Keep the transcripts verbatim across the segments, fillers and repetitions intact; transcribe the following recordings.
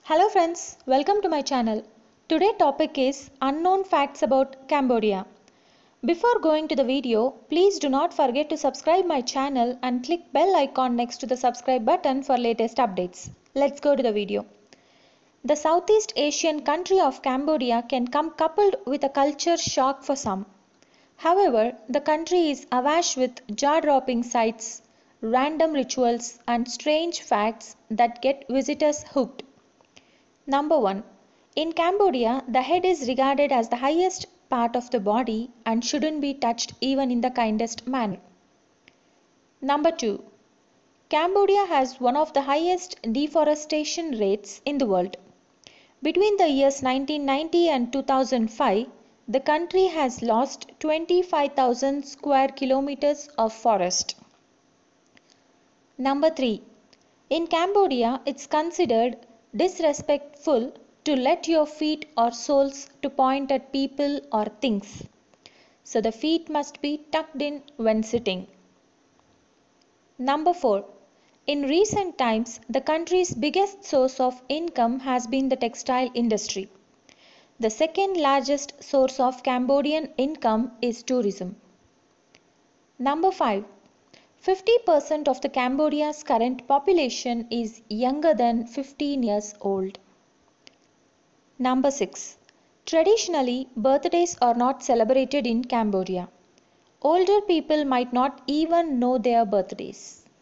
Hello friends, welcome to my channel. Today's topic is unknown facts about Cambodia. Before going to the video, please do not forget to subscribe my channel and click bell icon next to the subscribe button for latest updates. Let's go to the video. The Southeast Asian country of Cambodia can come coupled with a culture shock for some. However, the country is awash with jaw-dropping sights, random rituals and strange facts that get visitors hooked. Number one. In Cambodia, the head is regarded as the highest part of the body and shouldn't be touched even in the kindest manner. Number two. Cambodia has one of the highest deforestation rates in the world. Between the years nineteen ninety and two thousand five, the country has lost twenty-five thousand square kilometers of forest. Number three. In Cambodia, it's considered disrespectful to let your feet or soles to point at people or things. So the feet must be tucked in when sitting. Number four. In recent times, the country's biggest source of income has been the textile industry. The second largest source of Cambodian income is tourism. Number five. fifty percent of the Cambodia's current population is younger than fifteen years old. Number six. Traditionally, birthdays are not celebrated in Cambodia. Older people might not even know their birthdays.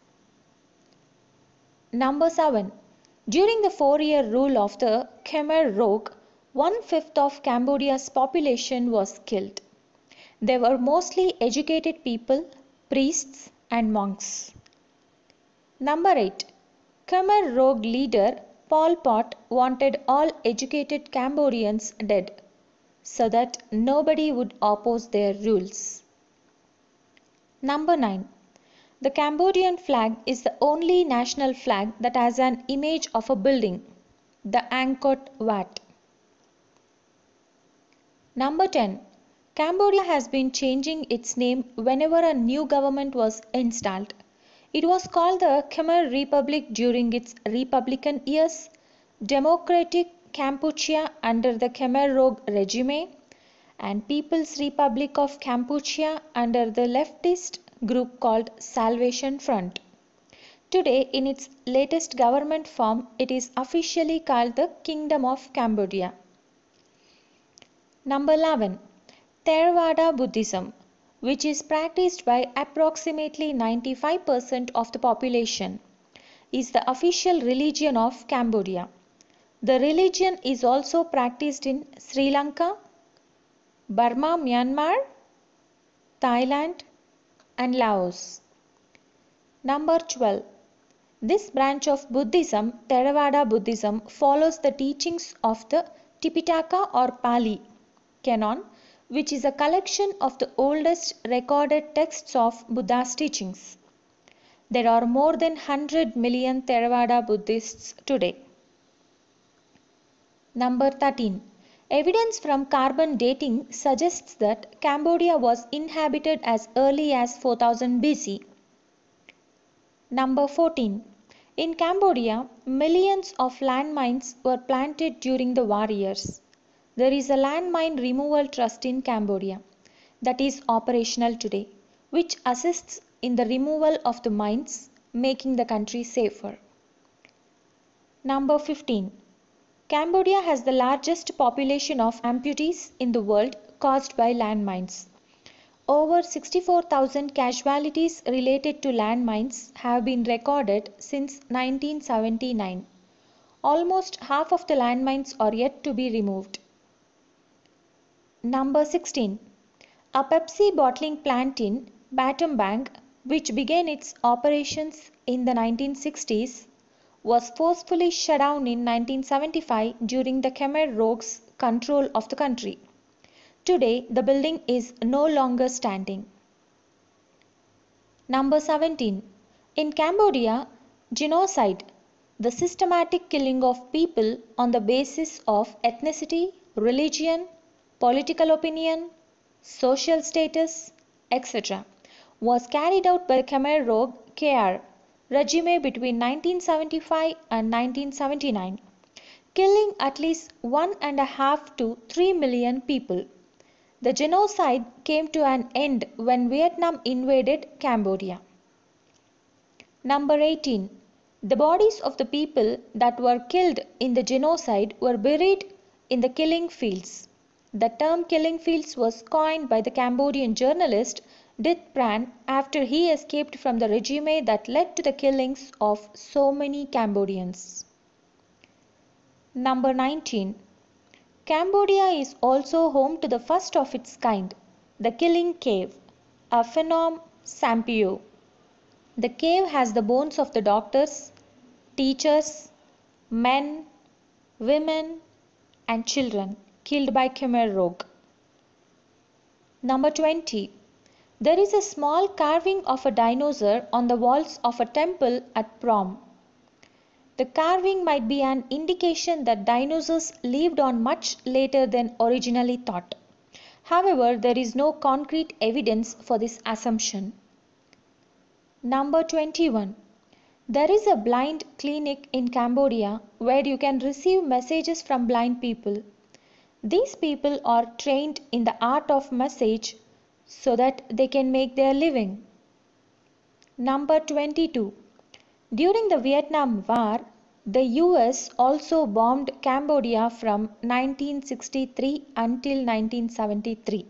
Number seven. During the four-year rule of the Khmer Rouge, one-fifth of Cambodia's population was killed. They were mostly educated people, priests, and monks. Number eight. Khmer Rouge leader Pol Pot wanted all educated Cambodians dead so that nobody would oppose their rules. Number nine. The Cambodian flag is the only national flag that has an image of a building, the Angkor Wat. Number ten. Cambodia has been changing its name whenever a new government was installed. It was called the Khmer Republic during its Republican years, Democratic Kampuchea under the Khmer Rouge regime, and People's Republic of Kampuchea under the leftist group called Salvation Front. Today, in its latest government form, it is officially called the Kingdom of Cambodia. Number eleven. Theravada Buddhism, which is practiced by approximately ninety-five percent of the population, is the official religion of Cambodia. The religion is also practiced in Sri Lanka, Burma, Myanmar, Thailand, and Laos. Number twelve. This branch of Buddhism, Theravada Buddhism, follows the teachings of the Tipitaka or Pali Canon, which is a collection of the oldest recorded texts of Buddha's teachings. There are more than one hundred million Theravada Buddhists today. Number thirteen. Evidence from carbon dating suggests that Cambodia was inhabited as early as four thousand B C. Number fourteen. In Cambodia, millions of landmines were planted during the war years. There is a landmine removal trust in Cambodia that is operational today, which assists in the removal of the mines, making the country safer. Number fifteen. Cambodia has the largest population of amputees in the world caused by landmines. Over sixty-four thousand casualties related to landmines have been recorded since nineteen seventy-nine. Almost half of the landmines are yet to be removed. Number sixteen. A Pepsi bottling plant in Battambang, which began its operations in the nineteen sixties, was forcefully shut down in nineteen seventy-five during the Khmer Rouge's control of the country. Today, the building is no longer standing. Number seventeen. In Cambodia, genocide, the systematic killing of people on the basis of ethnicity, religion, political opinion, social status, et cetera, was carried out by the Khmer Rouge K R regime between nineteen seventy-five and nineteen seventy-nine. killing at least one and a half to three million people. The genocide came to an end when Vietnam invaded Cambodia. Number eighteen. The bodies of the people that were killed in the genocide were buried in the killing fields. The term killing fields was coined by the Cambodian journalist Dit Pran after he escaped from the regime that led to the killings of so many Cambodians. Number nineteen. Cambodia is also home to the first of its kind, the Killing Cave, a Phnom Sampio. The cave has the bones of the doctors, teachers, men, women, and children killed by Khmer Rouge. Number twenty. There is a small carving of a dinosaur on the walls of a temple at Prom. The carving might be an indication that dinosaurs lived on much later than originally thought. However, there is no concrete evidence for this assumption. Number twenty-one. There is a blind clinic in Cambodia where you can receive messages from blind people. These people are trained in the art of message so that they can make their living. Number twenty-two. During the Vietnam War, the U S also bombed Cambodia from nineteen sixty-three until nineteen seventy-three.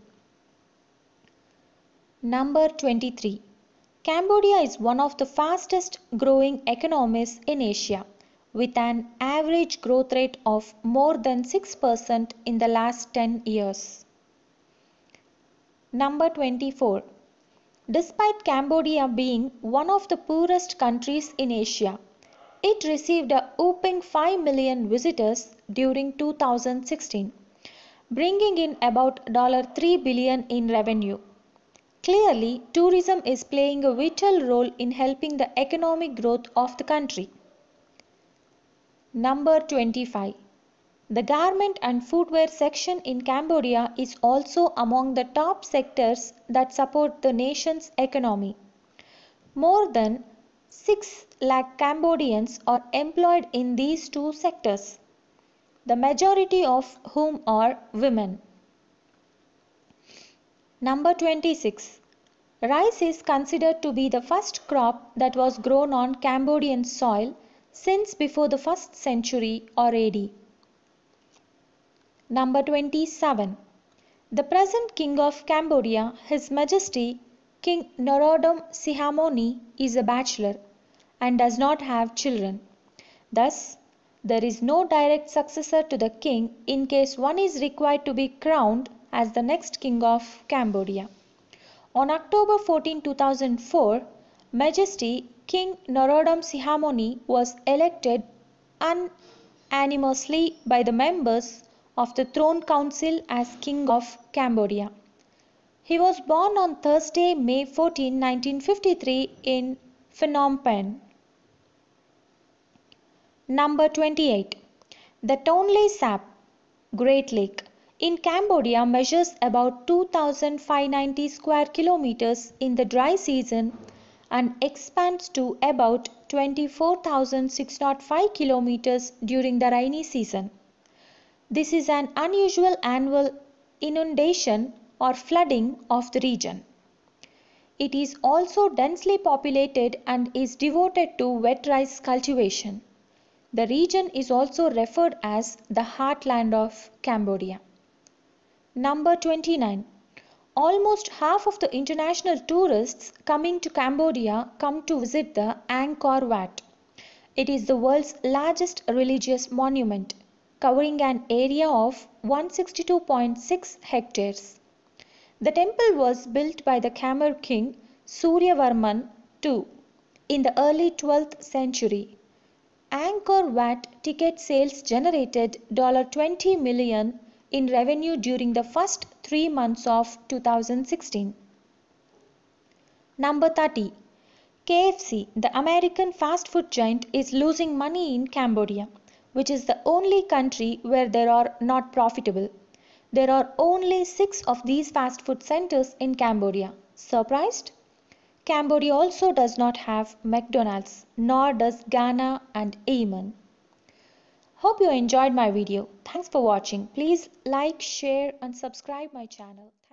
Number twenty-three. Cambodia is one of the fastest growing economies in Asia, with an average growth rate of more than six percent in the last ten years. Number twenty-four. Despite Cambodia being one of the poorest countries in Asia, it received a whopping five million visitors during two thousand sixteen, bringing in about three billion dollars in revenue. Clearly, tourism is playing a vital role in helping the economic growth of the country. Number twenty-five. The garment and footwear section in Cambodia is also among the top sectors that support the nation's economy. More than six lakh Cambodians are employed in these two sectors, the majority of whom are women. Number twenty-six. Rice is considered to be the first crop that was grown on Cambodian soil since before the first century or A D. Number twenty-seven. The present king of Cambodia, His Majesty King Norodom Sihamoni, is a bachelor and does not have children. Thus, there is no direct successor to the king in case one is required to be crowned as the next king of Cambodia. On October fourteenth two thousand four, Majesty King Norodom Sihamoni was elected unanimously by the members of the Throne Council as King of Cambodia. He was born on Thursday, May fourteenth nineteen fifty-three in Phnom Penh. Number twenty-eight. The Tonle Sap, Great Lake, in Cambodia measures about two thousand five hundred ninety square kilometers in the dry season and expands to about twenty-four thousand six hundred five kilometers during the rainy season. This is an unusual annual inundation or flooding of the region. It is also densely populated and is devoted to wet rice cultivation. The region is also referred as the heartland of Cambodia. Number twenty-nine. Almost half of the international tourists coming to Cambodia come to visit the Angkor Wat. It is the world's largest religious monument, covering an area of one hundred sixty-two point six hectares. The temple was built by the Khmer king Suryavarman the second in the early twelfth century. Angkor Wat ticket sales generated twenty million dollars in revenue during the first three months of two thousand sixteen. Number thirty. K F C, the American fast food giant, is losing money in Cambodia, which is the only country where they are not profitable. There are only six of these fast food centers in Cambodia. Surprised? Cambodia also does not have McDonald's, nor does Ghana and Yemen. Hope you enjoyed my video. Thanks for watching. Please like, share and subscribe my channel.